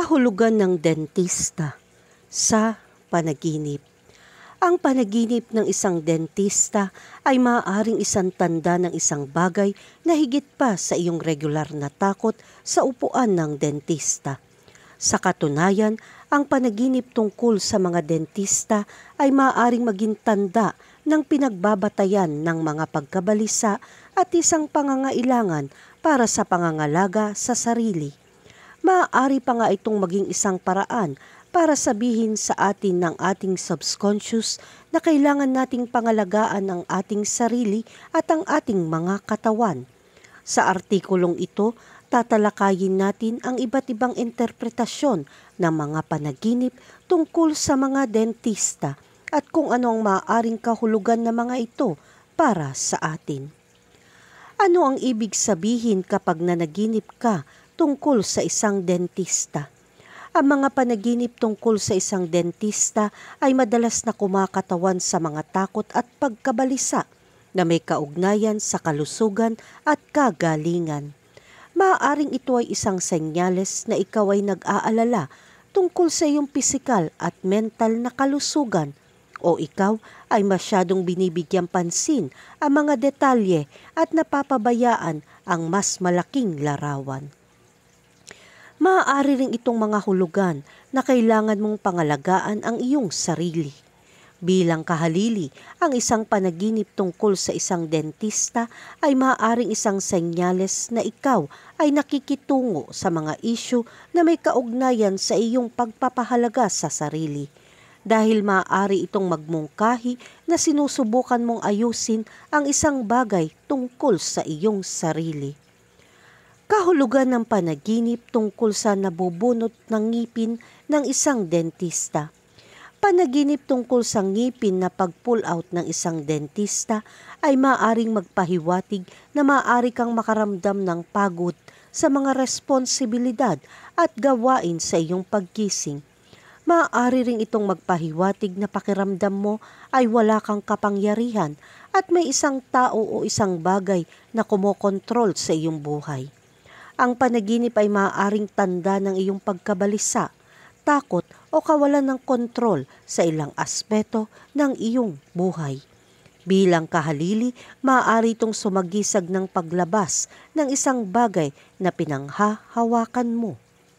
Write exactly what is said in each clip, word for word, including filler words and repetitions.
Kahulugan ng dentista sa panaginip. Ang panaginip ng isang dentista ay maaaring isang tanda ng isang bagay na higit pa sa iyong regular na takot sa upuan ng dentista. Sa katunayan, ang panaginip tungkol sa mga dentista ay maaaring maging tanda ng pinagbabatayan ng mga pagkabalisa at isang pangangailangan para sa pangangalaga sa sarili. Maaari pa nga itong maging isang paraan para sabihin sa atin ng ating subconscious na kailangan nating pangalagaan ang ating sarili at ang ating mga katawan. Sa artikulong ito, tatalakayin natin ang iba't ibang interpretasyon ng mga panaginip tungkol sa mga dentista at kung ano ang maaaring kahulugan ng mga ito para sa atin. Ano ang ibig sabihin kapag nanaginip ka tungkol sa isang dentista? Ang mga panaginip tungkol sa isang dentista ay madalas na kumakatawan sa mga takot at pagkabalisa na may kaugnayan sa kalusugan at kagalingan. Maaaring ito ay isang senyales na ikaw ay nag-aalala tungkol sa iyong pisikal at mental na kalusugan o ikaw ay masyadong binibigyang pansin ang mga detalye at napapabayaan ang mas malaking larawan. Maaari rin itong mga hulugan na kailangan mong pangalagaan ang iyong sarili. Bilang kahalili, ang isang panaginip tungkol sa isang dentista ay maaaring isang senyales na ikaw ay nakikitungo sa mga isyu na may kaugnayan sa iyong pagpapahalaga sa sarili. Dahil maaari itong magmungkahi na sinusubukan mong ayusin ang isang bagay tungkol sa iyong sarili. Kahulugan ng panaginip tungkol sa nabubunot ng ngipin ng isang dentista. Panaginip tungkol sa ngipin na pag-pull out ng isang dentista ay maaaring magpahiwatig na maaari kang makaramdam ng pagod sa mga responsibilidad at gawain sa iyong paggising. Maaari ring itong magpahiwatig na pakiramdam mo ay wala kang kapangyarihan at may isang tao o isang bagay na kumokontrol sa iyong buhay. Ang panaginip ay maaaring tanda ng iyong pagkabalisa, takot o kawalan ng kontrol sa ilang aspeto ng iyong buhay. Bilang kahalili, maaari itong sumagisag ng paglabas ng isang bagay na pinanghahawakan mo.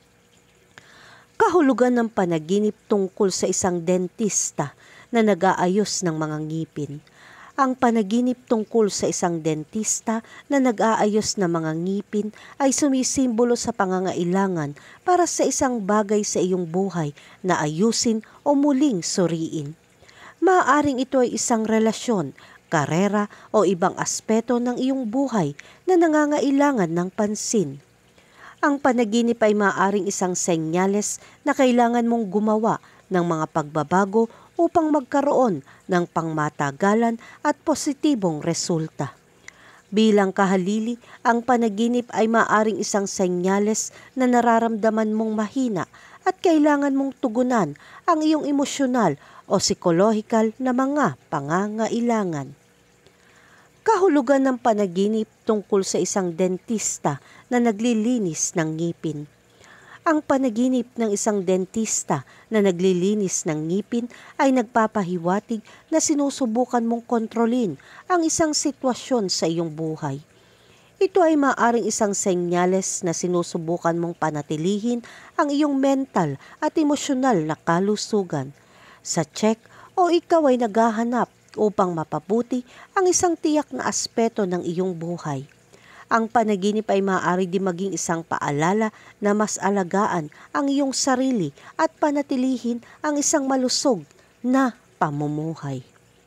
Kahulugan ng panaginip tungkol sa isang dentista na nag-aayos ng mga ngipin. Ang panaginip tungkol sa isang dentista na nag-aayos ng mga ngipin ay sumisimbolo sa pangangailangan para sa isang bagay sa iyong buhay na ayusin o muling suriin. Maaaring ito ay isang relasyon, karera o ibang aspeto ng iyong buhay na nangangailangan ng pansin. Ang panaginip ay maaaring isang senyales na kailangan mong gumawa ng mga pagbabago upang magkaroon ng pangmatagalan at positibong resulta. Bilang kahalili, ang panaginip ay maaaring isang senyales na nararamdaman mong mahina at kailangan mong tugunan ang iyong emosyonal o psikolohikal na mga pangangailangan. Kahulugan ng panaginip tungkol sa isang dentista na naglilinis ng ngipin. Ang panaginip ng isang dentista na naglilinis ng ngipin ay nagpapahiwatig na sinusubukan mong kontrolin ang isang sitwasyon sa iyong buhay. Ito ay maaaring isang senyales na sinusubukan mong panatilihin ang iyong mental at emosyonal na kalusugan. Sa check o ikaw ay naghahanap upang mapabuti ang isang tiyak na aspeto ng iyong buhay. Ang panaginip ay maaari din maging isang paalala na mas alagaan ang iyong sarili at panatilihin ang isang malusog na pamumuhay.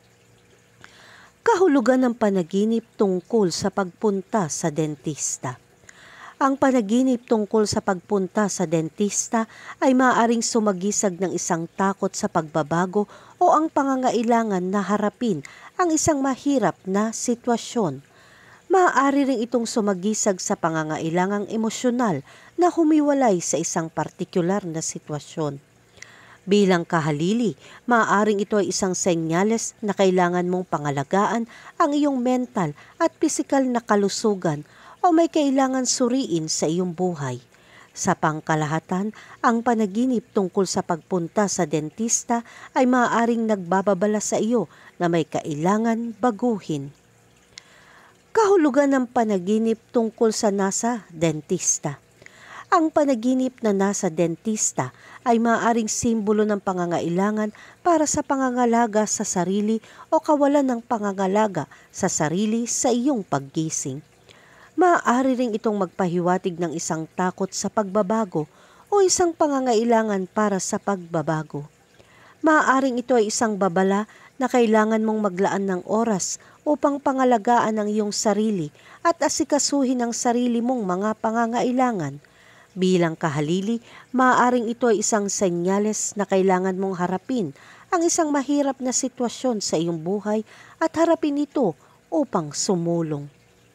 Kahulugan ng panaginip tungkol sa pagpunta sa dentista. Ang panaginip tungkol sa pagpunta sa dentista ay maaaring sumagisag ng isang takot sa pagbabago o ang pangangailangan na harapin ang isang mahirap na sitwasyon. Maaari rin itong sumagisag sa pangangailangang emosyonal na humiwalay sa isang partikular na sitwasyon. Bilang kahalili, maaaring ito ay isang senyales na kailangan mong pangalagaan ang iyong mental at pisikal na kalusugan o may kailangan suriin sa iyong buhay. Sa pangkalahatan, ang panaginip tungkol sa pagpunta sa dentista ay maaaring nagbababala sa iyo na may kailangan baguhin. Kahulugan ng panaginip tungkol sa nasa dentista. Ang panaginip na nasa dentista ay maaaring simbolo ng pangangailangan para sa pangangalaga sa sarili o kawalan ng pangangalaga sa sarili sa iyong paggising. Maaari ring itong magpahiwatig ng isang takot sa pagbabago o isang pangangailangan para sa pagbabago. Maaaring ito ay isang babala na kailangan mong maglaan ng oras upang pangalagaan ang iyong sarili at asikasuhin ang sarili mong mga pangangailangan. Bilang kahalili, maaaring ito ay isang senyales na kailangan mong harapin ang isang mahirap na sitwasyon sa iyong buhay at harapin ito upang sumulong.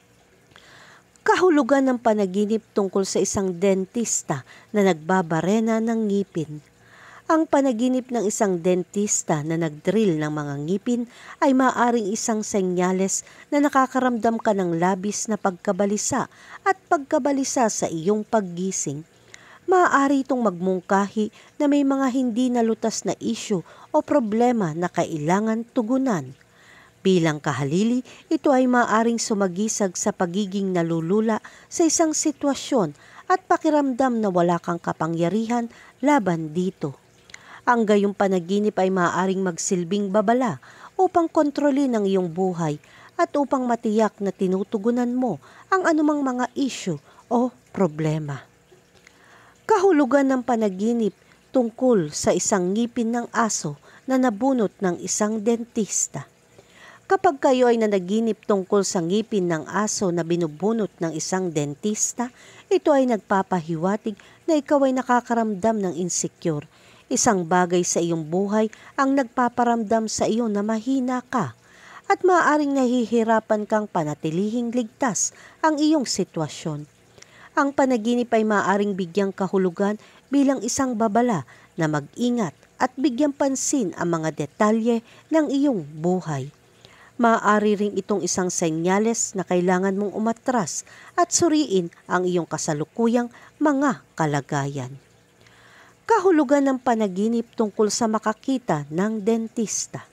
Kahulugan ng panaginip tungkol sa isang dentista na nagbabarena ng ngipin. Ang panaginip ng isang dentista na nagdrill ng mga ngipin ay maaaring isang senyales na nakakaramdam ka ng labis na pagkabalisa at pagkabalisa sa iyong paggising. Maaari itong magmungkahi na may mga hindi nalutas na isyu o problema na kailangan tugunan. Bilang kahalili, ito ay maaaring sumagisag sa pagiging nalulula sa isang sitwasyon at pakiramdam na wala kang kapangyarihan laban dito. Ang gayong panaginip ay maaaring magsilbing babala upang kontrolin ang iyong buhay at upang matiyak na tinutugunan mo ang anumang mga isyu o problema. Kahulugan ng panaginip tungkol sa isang ngipin ng aso na nabunot ng isang dentista. Kapag kayo ay nanaginip tungkol sa ngipin ng aso na binubunot ng isang dentista, ito ay nagpapahiwatig na ikaw ay nakakaramdam ng insecure. Isang bagay sa iyong buhay ang nagpaparamdam sa iyo na mahina ka at maaaring nahihirapan kang panatilihing ligtas ang iyong sitwasyon. Ang panaginip ay maaaring bigyang kahulugan bilang isang babala na mag-ingat at bigyang pansin ang mga detalye ng iyong buhay. Maaari ring itong isang senyales na kailangan mong umatras at suriin ang iyong kasalukuyang mga kalagayan. Kahulugan ng panaginip tungkol sa makakita ng dentista.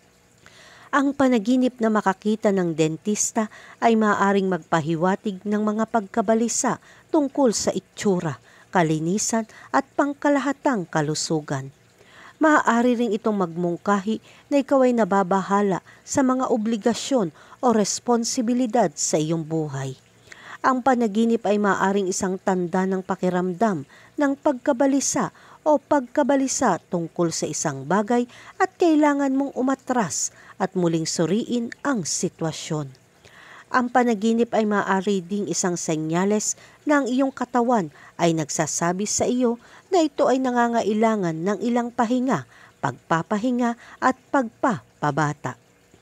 Ang panaginip na makakita ng dentista ay maaaring magpahiwatig ng mga pagkabalisa tungkol sa itsura, kalinisan at pangkalahatang kalusugan. Maaari ring itong magmungkahi na ikaw ay nababahala sa mga obligasyon o responsibilidad sa iyong buhay. Ang panaginip ay maaaring isang tanda ng pakiramdam ng pagkabalisa o pagkabalisa tungkol sa isang bagay at kailangan mong umatras at muling suriin ang sitwasyon. Ang panaginip ay maaari ding isang senyales na ang iyong katawan ay nagsasabi sa iyo na ito ay nangangailangan ng ilang pahinga, pagpapahinga at pagpapabata.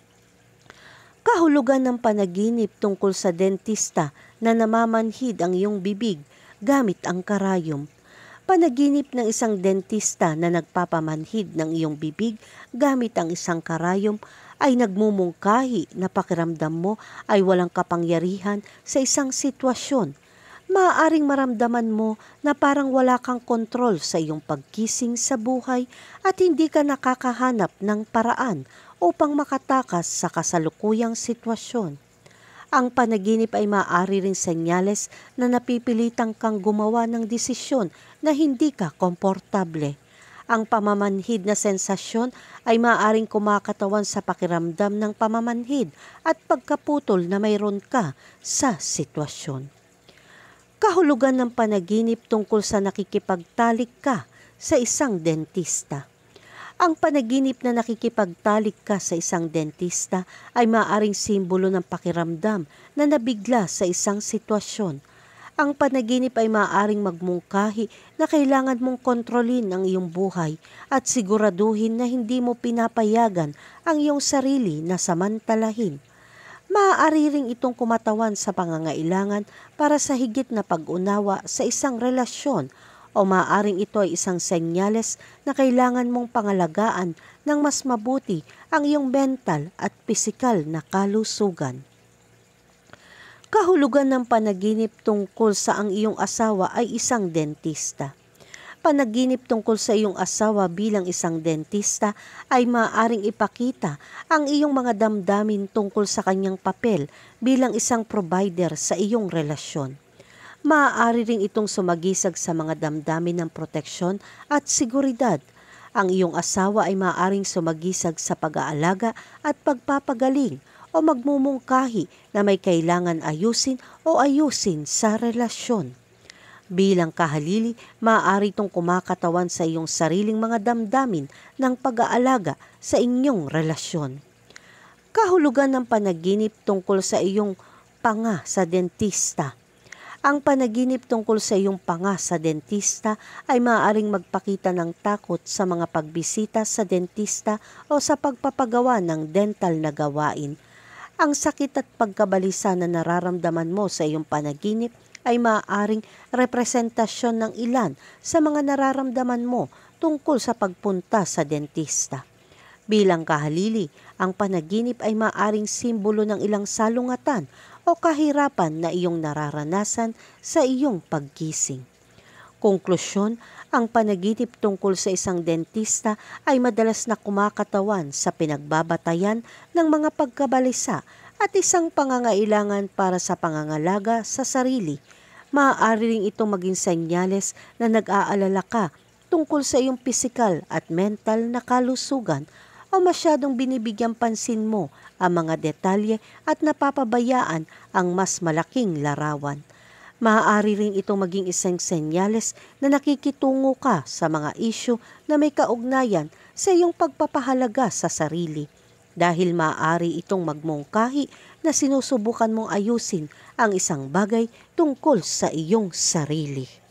Kahulugan ng panaginip tungkol sa dentista na namamanhid ang iyong bibig gamit ang karayom. Panaginip ng isang dentista na nagpapamanhid ng iyong bibig gamit ang isang karayom ay nagmumungkahi na pakiramdam mo ay walang kapangyarihan sa isang sitwasyon. Maaaring maramdaman mo na parang wala kang kontrol sa iyong pagkising sa buhay at hindi ka nakakahanap ng paraan upang makatakas sa kasalukuyang sitwasyon. Ang panaginip ay maaari ring senyales na napipilitang kang gumawa ng desisyon na hindi ka komportable. Ang pamamanhid na sensasyon ay maaaring kumakatawan sa pakiramdam ng pamamanhid at pagkaputol na mayroon ka sa sitwasyon. Kahulugan ng panaginip tungkol sa nakikipagtalik ka sa isang dentista. Ang panaginip na nakikipagtalik ka sa isang dentista ay maaaring simbolo ng pakiramdam na nabigla sa isang sitwasyon. Ang panaginip ay maaaring magmungkahi na kailangan mong kontrolin ang iyong buhay at siguraduhin na hindi mo pinapayagan ang iyong sarili na samantalahin. Maaari ring itong kumatawan sa pangangailangan para sa higit na pag-unawa sa isang relasyon o maaaring ito ay isang senyales na kailangan mong pangalagaan ng mas mabuti ang iyong mental at pisikal na kalusugan. Kahulugan ng panaginip tungkol sa ang iyong asawa ay isang dentista. Panaginip tungkol sa iyong asawa bilang isang dentista ay maaaring ipakita ang iyong mga damdamin tungkol sa kanyang papel bilang isang provider sa iyong relasyon. Maaari ring itong sumagisag sa mga damdamin ng proteksyon at seguridad. Ang iyong asawa ay maaaring sumagisag sa pag-aalaga at pagpapagaling o magmumungkahi na may kailangan ayusin o ayusin sa relasyon. Bilang kahalili, maaari itong kumakatawan sa iyong sariling mga damdamin ng pag-aalaga sa inyong relasyon. Kahulugan ng panaginip tungkol sa iyong panga sa dentista. Ang panaginip tungkol sa iyong panga sa dentista ay maaaring magpakita ng takot sa mga pagbisita sa dentista o sa pagpapagawa ng dental na gawain. Ang sakit at pagkabalisa na nararamdaman mo sa iyong panaginip ay maaaring representasyon ng ilan sa mga nararamdaman mo tungkol sa pagpunta sa dentista. Bilang kahalili, ang panaginip ay maaaring simbolo ng ilang salungatan o kahirapan na iyong nararanasan sa iyong paggising. Konklusyon, ang panaginip tungkol sa isang dentista ay madalas na kumakatawan sa pinagbabatayan ng mga pagkabalisa at isang pangangailangan para sa pangangalaga sa sarili. Maaari ring itong maging senyales na nag-aalala ka tungkol sa iyong pisikal at mental na kalusugan o masyadong binibigyang pansin mo ang mga detalye at napapabayaan ang mas malaking larawan. Maaari rin itong maging isang senyales na nakikitungo ka sa mga isyu na may kaugnayan sa iyong pagpapahalaga sa sarili. Dahil maaari itong magmungkahi na sinusubukan mong ayusin ang isang bagay tungkol sa iyong sarili.